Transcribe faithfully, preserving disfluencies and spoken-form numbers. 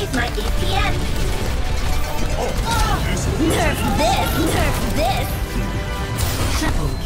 Raise my A P M. Oh. Nerf this, nerf this. Triple